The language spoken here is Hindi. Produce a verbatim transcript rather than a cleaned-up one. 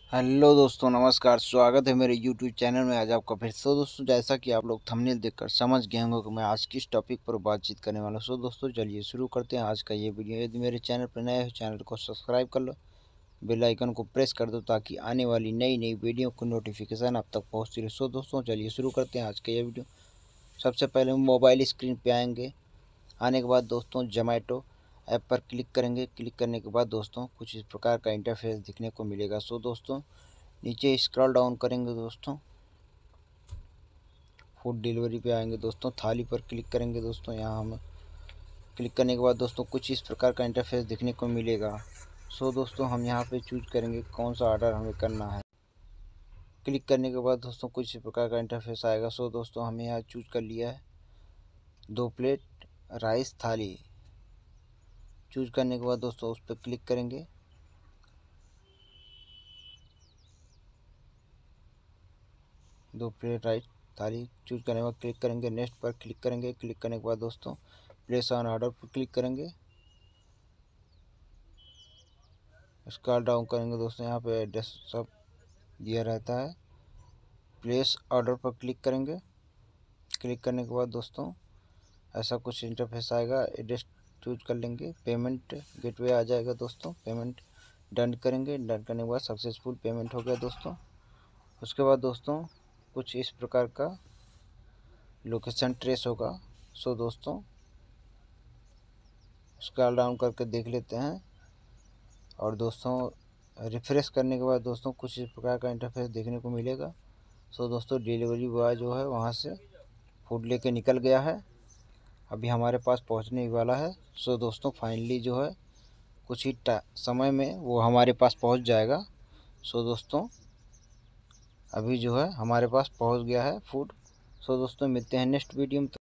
हेलो दोस्तों, नमस्कार। स्वागत है मेरे यूट्यूब चैनल में। आज आपका फिर से दोस्तों, जैसा कि आप लोग थंबनेल देखकर समझ गए होंगे कि मैं आज किस टॉपिक पर बातचीत करने वाला हूं। सो दोस्तों, चलिए शुरू करते हैं आज का ये वीडियो। यदि मेरे चैनल पर नए हो, चैनल को सब्सक्राइब कर लो, बेल आइकन को प्रेस कर दो ताकि आने वाली नई नई वीडियो की नोटिफिकेशन आप तक पहुँचती रहे। सो दोस्तों, चलिए शुरू करते हैं आज का ये वीडियो। सबसे पहले हम मोबाइल स्क्रीन पर आएँगे। आने के बाद दोस्तों जोमैटो ऐप पर क्लिक करेंगे। क्लिक करने के बाद दोस्तों कुछ इस प्रकार का इंटरफेस दिखने को मिलेगा। सो दोस्तों, नीचे स्क्रॉल डाउन करेंगे दोस्तों, फूड डिलीवरी पे आएंगे दोस्तों, थाली पर क्लिक करेंगे दोस्तों। यहाँ हम क्लिक करने के बाद दोस्तों कुछ इस प्रकार का इंटरफेस दिखने को मिलेगा। सो दोस्तों, हम यहाँ पे चूज करेंगे कौन सा ऑर्डर हमें करना है। क्लिक करने के बाद दोस्तों कुछ इस प्रकार का इंटरफेस आएगा। सो दोस्तों, हमने यहाँ चूज कर लिया है दो प्लेट राइस थाली। चूज करने के बाद दोस्तों उस पर क्लिक करेंगे। दो प्लेट राइस थाली चूज करने के बाद क्लिक करेंगे। नेक्स्ट पर क्लिक करेंगे। क्लिक करने के बाद दोस्तों प्लेस ऑन ऑर्डर पर क्लिक करेंगे। स्क्रॉल डाउन करेंगे दोस्तों, यहाँ पे एड्रेस सब दिया रहता है। प्लेस ऑर्डर पर क्लिक करेंगे। क्लिक करने के बाद दोस्तों ऐसा कुछ इंटरफेस आएगा। एड्रेस चूज कर लेंगे। पेमेंट गेटवे आ जाएगा दोस्तों। पेमेंट डन करेंगे। डन करने के बाद सक्सेसफुल पेमेंट हो गया दोस्तों। उसके बाद दोस्तों कुछ इस प्रकार का लोकेशन ट्रेस होगा। सो दोस्तों, स्क्रॉल डाउन करके देख लेते हैं। और दोस्तों रिफ्रेश करने के बाद दोस्तों कुछ इस प्रकार का इंटरफेस देखने को मिलेगा। सो दोस्तों, डिलीवरी बॉय जो है वहाँ से फूड लेके निकल गया है, अभी हमारे पास पहुँचने ही वाला है। सो दोस्तों, फाइनली जो है कुछ ही समय में वो हमारे पास पहुँच जाएगा। सो दोस्तों, अभी जो है हमारे पास पहुँच गया है फूड। सो दोस्तों, मिलते हैं नेक्स्ट वीडियो में।